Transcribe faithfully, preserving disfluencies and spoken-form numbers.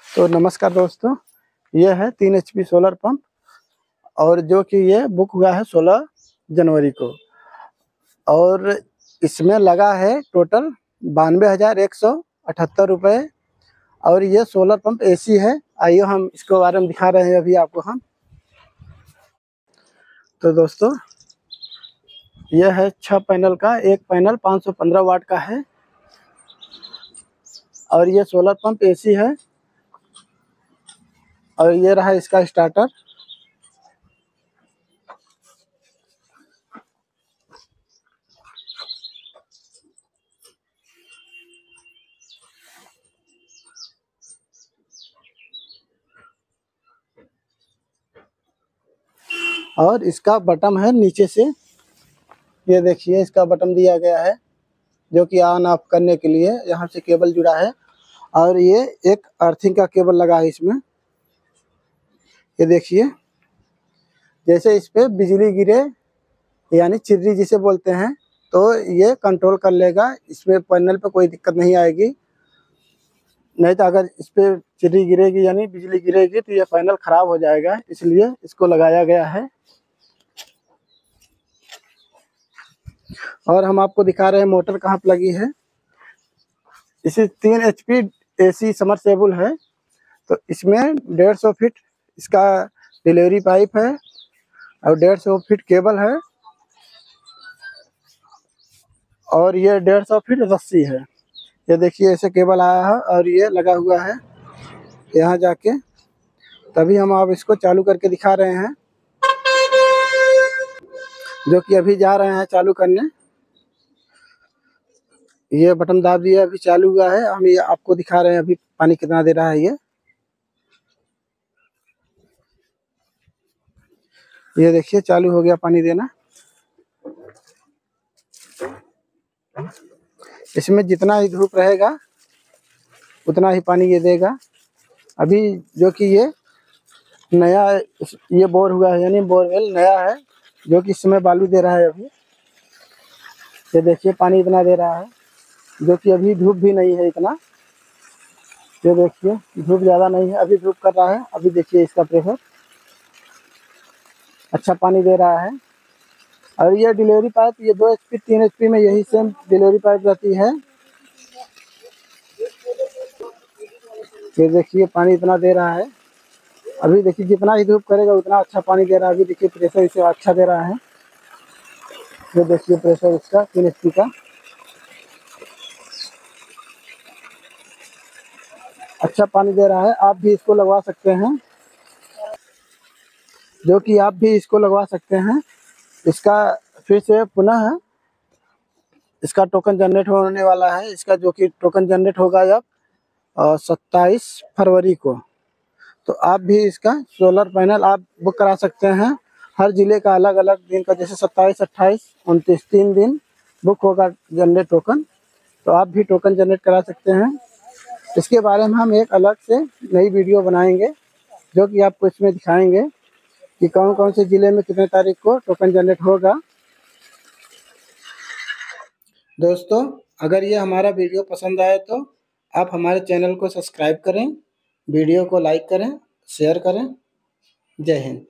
तो नमस्कार दोस्तों, ये है तीन एच पी सोलर पंप और जो कि ये बुक हुआ है सोलह जनवरी को और इसमें लगा है टोटल बानवे हज़ार एक सौ अठहत्तर रुपये और ये सोलर पंप एसी है। आइए हम इसके बारे में दिखा रहे हैं अभी आपको हम। तो दोस्तों ये है छह पैनल का, एक पैनल पाँच सौ पंद्रह वाट का है और ये सोलर पंप एसी है और ये रहा इसका स्टार्टर। और इसका बटन है नीचे से, ये देखिए इसका बटन दिया गया है जो कि ऑन ऑफ करने के लिए यहाँ से केबल जुड़ा है और ये एक अर्थिंग का केबल लगा है इसमें। ये देखिए जैसे इस पे बिजली गिरे यानी चिर्री जिसे बोलते हैं तो ये कंट्रोल कर लेगा, इसमें पैनल पे कोई दिक्कत नहीं आएगी। नहीं तो अगर इस पे चिर्री गिरेगी यानी बिजली गिरेगी तो ये पैनल खराब हो जाएगा, इसलिए इसको लगाया गया है। और हम आपको दिखा रहे हैं मोटर कहाँ पे लगी है। इसे तीन एच पी एसी समरसेबुल है तो इसमें डेढ़ सौ फीट इसका डिलीवरी पाइप है और डेढ़ सौ फीट केबल है और ये डेढ़ सौ फीट रस्सी है। ये देखिए ऐसे केबल आया है और ये लगा हुआ है यहाँ जाके, तभी हम आप इसको चालू करके दिखा रहे हैं जो कि अभी जा रहे हैं चालू करने। ये बटन दाब दिया, अभी चालू हुआ है। हम ये आपको दिखा रहे हैं अभी पानी कितना दे रहा है। ये ये देखिए चालू हो गया पानी देना। इसमें जितना ही धूप रहेगा उतना ही पानी ये देगा। अभी जो कि ये नया ये बोर हुआ है यानी बोरवेल नया है जो कि इसमें बालू दे रहा है अभी। ये देखिए पानी इतना दे रहा है जो कि अभी धूप भी नहीं है इतना। ये देखिए धूप ज़्यादा नहीं है, अभी धूप कर रहा है। अभी देखिए इसका प्रेशर अच्छा पानी दे रहा है। और ये डिलीवरी पाइप ये दो एच पी तीन एच पी में यही सेम डिलीवरी पाइप रहती है। ये देखिए पानी इतना दे रहा है। अभी देखिए जितना ही धूप करेगा उतना अच्छा पानी दे रहा है। अभी देखिए प्रेशर इसे अच्छा दे रहा है। ये देखिए प्रेशर इसका तीन एच पी का अच्छा पानी दे रहा है। आप भी इसको लगवा सकते हैं, जो कि आप भी इसको लगवा सकते हैं। इसका फिर से पुनः इसका टोकन जनरेट होने वाला है। इसका जो कि टोकन जनरेट होगा जब सत्ताईस फरवरी को, तो आप भी इसका सोलर पैनल आप बुक करा सकते हैं। हर जिले का अलग अलग दिन का, जैसे सत्ताईस अट्ठाईस उनतीस तीन दिन बुक होगा जनरेट टोकन, तो आप भी टोकन जनरेट करा सकते हैं। इसके बारे में हम एक अलग से नई वीडियो बनाएंगे जो कि आपको इसमें दिखाएंगे कि कौन कौन से ज़िले में कितने तारीख को टोकन जनरेट होगा। दोस्तों अगर ये हमारा वीडियो पसंद आए तो आप हमारे चैनल को सब्सक्राइब करें, वीडियो को लाइक करें, शेयर करें। जय हिंद।